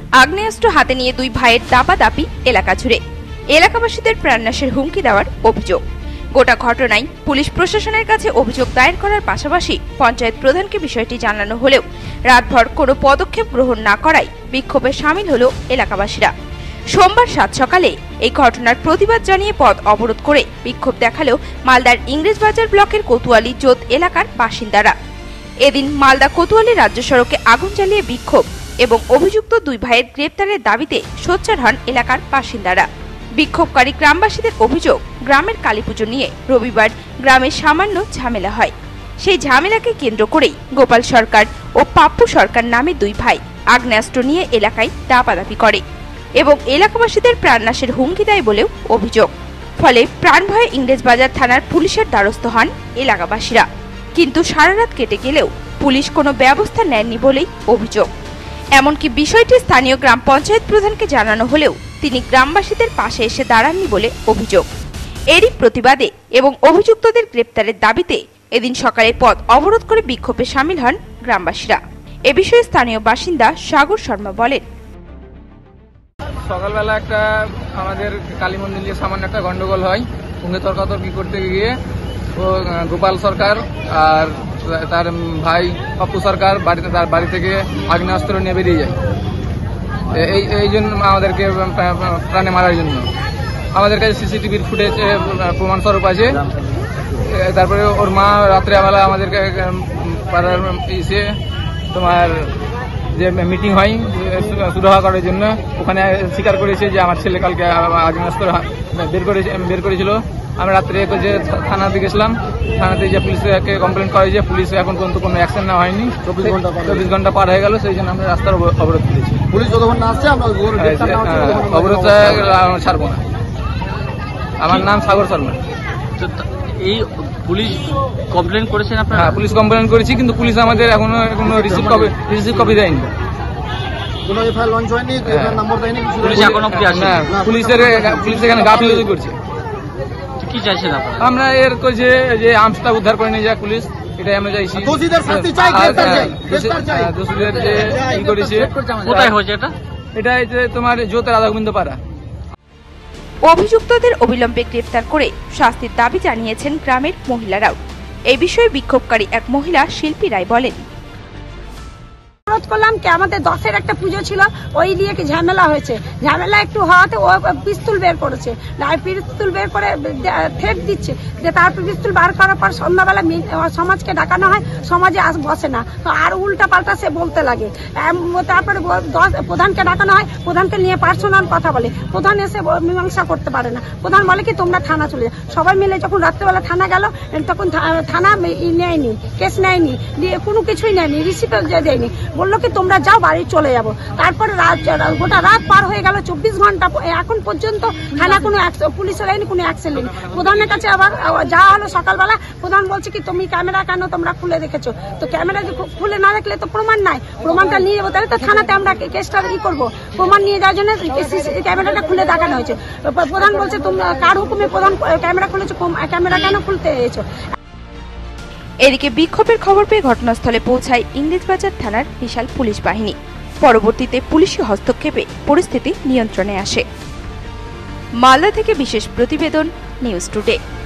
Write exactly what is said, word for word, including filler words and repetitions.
আগ্নেয়াস্ত্র হাতে নিয়ে দুই ভাইয়ের দাপাদাপি এলাকা জুড়ে, এলাকাবাসীদের প্রাণনাশের হুমকি দেওয়ার অভিযোগ। গোটা ঘটনায় পুলিশ প্রশাসনের কাছে অভিযোগ দায়ের করার পাশাপাশি পঞ্চায়েত প্রধানকে বিষয়টি জানানো হলেও রাতভর কোনো পদক্ষেপ গ্রহণ না করায় বিক্ষোভে সামিল হল এলাকাবাসীরা। সোমবার সাত সকালে এই ঘটনার প্রতিবাদ জানিয়ে পথ অবরোধ করে বিক্ষোভ দেখালেও মালদার ইংরেজবাজার ব্লকের কোতোয়ালি জোত এলাকার বাসিন্দারা। এদিন মালদা কোতোয়ালি রাজ্য সড়কে আগুন জ্বালিয়ে বিক্ষোভ এবং অভিযুক্ত দুই ভাইয়ের গ্রেপ্তারের দাবিতে সোচ্চার হন এলাকার বাসিন্দারা। বিক্ষোভকারী গ্রামবাসীদের অভিযোগ, গ্রামের কালীপুজো নিয়ে রবিবার গ্রামে সামান্য ঝামেলা হয়। সেই ঝামেলাকে কেন্দ্র করেই গোপাল সরকার ও পাপ্পু সরকার নামে দুই ভাই আগ্নেয়াস্ত্র নিয়ে এলাকায় দাপাদাপি করে এবং এলাকাবাসীদের প্রাণনাশের হুমকি দেয় বলেও অভিযোগ। ফলে প্রাণভয়ে ইংরেজবাজার থানার পুলিশের দ্বারস্থ হন এলাকাবাসীরা। কিন্তু সারা রাত কেটে গেলেও পুলিশ কোনো ব্যবস্থা নেননি বলেই অভিযোগ। এমনকি বিষয়টি স্থানীয় গ্রাম পঞ্চায়েত প্রধানকে জানানো হলেও তিনি গ্রামবাসীদের পাশে এসে দাঁড়াননি বলে অভিযোগ। এরই প্রতিবাদে এবং অভিযুক্তদের গ্রেপ্তারের দাবিতে এদিন সকালে পথ অবরোধ করে বিক্ষোভে সামিল হন গ্রামবাসীরা। এ বিষয়ে স্থানীয় বাসিন্দা সাগর শর্মা বলেন, সকালবেলা একটা আমাদের কালী মন্দির নিয়ে সামান্য একটা গন্ডগোল হয়। সঙ্গে তর্কাতর্কি করতে গিয়ে ও গোপাল সরকার আর তার ভাই পাপ্পু সরকার বাড়িতে তার বাড়ি থেকে আগ্নেয়াস্ত্র নিয়ে বেরিয়ে যায়। এই এই জন্য আমাদেরকে প্রাণে মারার জন্য আমাদের কাছে সিসিটিভির ফুটেজ প্রমাণ স্বরূপ আছে। তারপরে ওর মা রাত্রেবেলা আমাদেরকে পাড়ার এসে তোমার যে মিটিং হয় সুরাহা করার জন্য, ওখানে স্বীকার করেছে যে আমার ছেলে কালকে আগ্নেয়াস্ত্র বের করেছে বের করেছিল। আমরা রাত্রে যে থানাতে গেছিলাম, থানাতে যে পুলিশকে কমপ্লেন করা হয়েছে, পুলিশ এখন পর্যন্ত কোনো অ্যাকশন নেওয়া হয়নি। চব্বিশ ঘন্টা চব্বিশ ঘন্টা পার হয়ে গেল, সেই জন্য আমরা রাস্তার অবরোধ করেছি। পুলিশ যতক্ষণ না আসছে আমরা অবরোধ ছাড়বো না। আমার নাম সাগর শর্মা। এই পুলিশ কমপ্লেন করেছেন আপনারা? হ্যাঁ, পুলিশ কমপ্লেন করেছি, কিন্তু পুলিশ আমাদের এখনো কোনো রিসিভ কপি রিসিভ কপি দেয়নি। কোনো এফআইআর লঞ্চ হয়নি, নাম্বার দেয়নি, পুলিশ এখন অবধি আসে না। পুলিশের পুলিশ এখানে গাফিলতি করছে। কি চাইছেন আপনারা? আমরা এর কইছে যে আর্মসটা উদ্ধার করে নিয়ে যায় পুলিশ, এটাই আমরা চাইছি। দোষীদের শাস্তি চাই, গ্রেফতার চাই, গ্রেফতার চাই। দোষীদের যে কি করেছে, কোথায় হয়েছে এটা? এটা যে তোমার জোতে রাধা গোবিন্দ পাড়া। অভিযুক্তদের অবিলম্বে গ্রেফতার করে শাস্তির দাবি জানিয়েছেন গ্রামের মহিলারাও। এই বিষয়ে বিক্ষোভকারী এক মহিলা শিল্পী রায় বলেন, অনুরোধ করলাম কি আমাদের দশের একটা পুজো ছিল, ওই দিয়ে কি ঝামেলা হয়েছে। ঝামেলা একটু হওয়াতে ও পিস্তল বের করেছে, পিস্তল বের করে থ্রেট দিচ্ছে যে তারপর পিস্তল বার করার পর সন্ধ্যাবেলা সমাজকে ডাকানো হয়, সমাজে আস বসে না, তো আর উল্টা পাল্টা সে বলতে লাগে। তারপরে প্রধানকে ডাকানো হয়, প্রধানকে নিয়ে পার্সোনাল কথা বলে, প্রধান এসে মীমাংসা করতে পারে না। প্রধান বলে কি তোমরা থানা চলে যাও। সবাই মিলে যখন রাত্রেবেলা থানা গেল, তখন থানা নেয়নি, কেস নেয়নি, কোনো কিছুই নেয়নি, রিসিভ দেয়নি, বললো কি তোমরা যাও, বাড়ি চলে যাবো। তারপরে গোটা রাত পার হয়ে গেল, চব্বিশ ঘন্টা এখন পর্যন্ত থানা কোনো পুলিশের লাইনে কোনো অ্যাকশন নেই। প্রধানের কাছে আবার যাওয়া হলো সকালবেলা, প্রধান বলছে কি তুমি ক্যামেরা কেন তোমরা খুলে রেখেছো, তো ক্যামেরা খুলে না রাখলে তো প্রমাণ নাই, প্রমাণটা নিয়ে যাবো, তাহলে তো থানাতে আমরা কেসটা ই করবো। প্রমাণ নিয়ে যাওয়ার জন্য ক্যামেরাটা খুলে দেখানো হয়েছে। প্রধান বলছে তুমি কার হুকুমে প্রধান ক্যামেরা খুলেছো, ক্যামেরা কেন খুলতে এসেছো। এদিকে বিক্ষোভের খবর পেয়ে ঘটনাস্থলে পৌঁছায় ইংরেজবাজার থানার বিশাল পুলিশ বাহিনী। পরবর্তীতে পুলিশি হস্তক্ষেপে পরিস্থিতি নিয়ন্ত্রণে আসে। মালদা থেকে বিশেষ প্রতিবেদন, নিউজ টুডে।